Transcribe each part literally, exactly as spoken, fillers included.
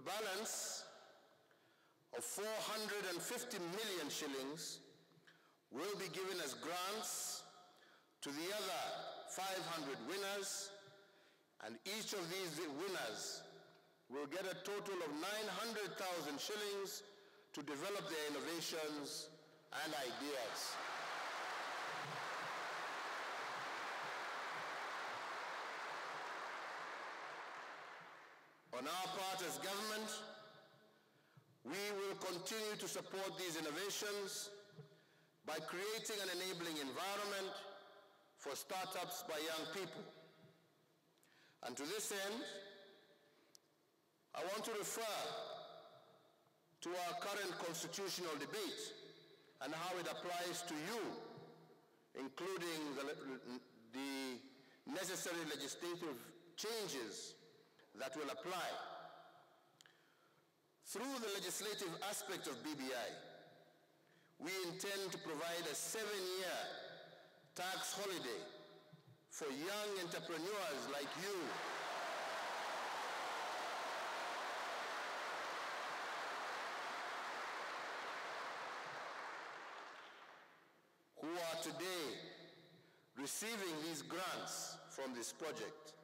balance of four hundred fifty million shillings will be given as grants to the other five hundred winners, and each of these winners will get a total of nine hundred thousand shillings to develop their innovations and ideas. On our part as government, we will continue to support these innovations by creating an enabling environment for startups by young people. And to this end, I want to refer to our current constitutional debate and how it applies to you, including the, the necessary legislative changes that will apply. Through the legislative aspect of B B I, we intend to provide a seven-year tax holiday for young entrepreneurs like you who are today receiving these grants from this project.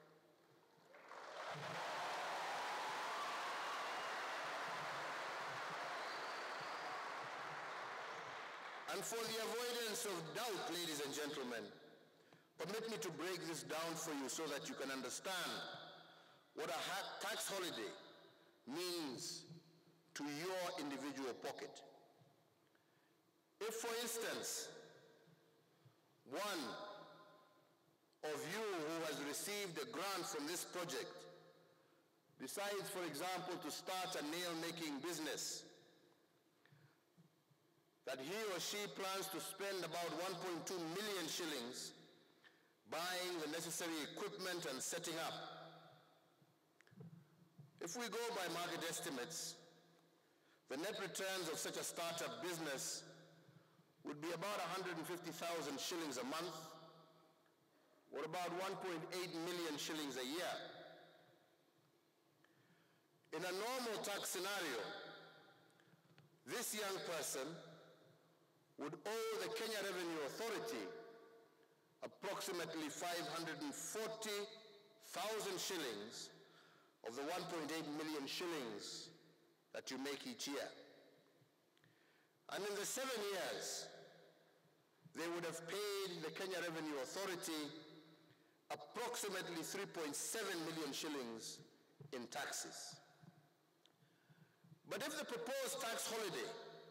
And for the avoidance of doubt, ladies and gentlemen, permit me to break this down for you so that you can understand what a tax holiday means to your individual pocket. If, for instance, one of you who has received a grant from this project decides, for example, to start a nail-making business, that he or she plans to spend about one point two million shillings buying the necessary equipment and setting up. If we go by market estimates, the net returns of such a startup business would be about one hundred fifty thousand shillings a month, or about one point eight million shillings a year. In a normal tax scenario, this young person would owe the Kenya Revenue Authority approximately five hundred forty thousand shillings of the one point eight million shillings that you make each year. And in the seven years, they would have paid the Kenya Revenue Authority approximately three point seven million shillings in taxes. But if the proposed tax holiday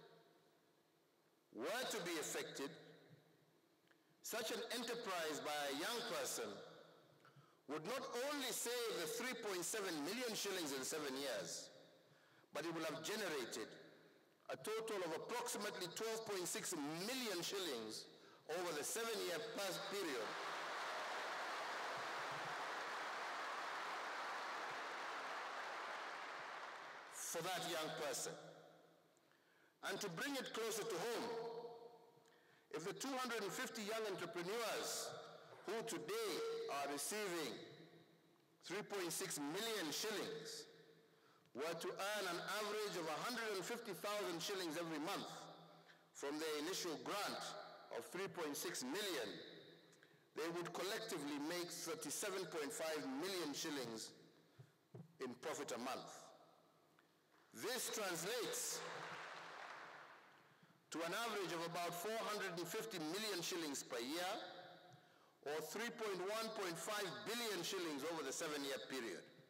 were to be effected, such an enterprise by a young person would not only save the three point seven million shillings in seven years, but it will have generated a total of approximately twelve point six million shillings over the seven-year period for that young person. And to bring it closer to home, if the two hundred fifty young entrepreneurs who today are receiving three point six million shillings were to earn an average of one hundred fifty thousand shillings every month from their initial grant of three point six million, they would collectively make thirty-seven point five million shillings in profit a month. This translates to an average of about four hundred fifty million shillings per year, or three point one five billion shillings over the seven-year period.